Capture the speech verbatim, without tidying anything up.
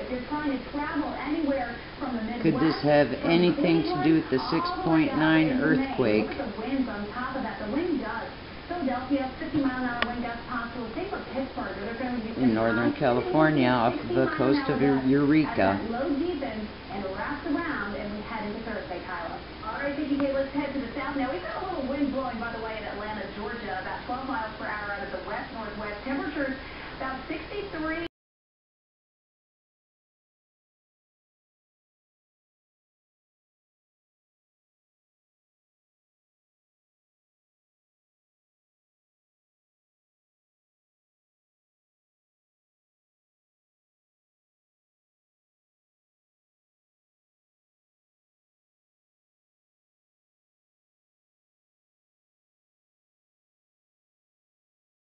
if you're trying to travel anywhere from the Midwest. Could this have anything to do with the six point nine earthquake? Look at the winds on top of that. The wind does. Philadelphia, fifty mile an hour wind gusts possible. Same for Pittsburgh. They're going to be in Northern California, off the coast of Eureka. As that low deepens and wraps around, and we head into Thursday, Kyla. All right, Vicki, hey, let's head to the south now. We've got a little wind blowing, by the way, in Atlanta, Georgia, about twelve miles per hour out of the west-northwest. Temperatures about sixty-three.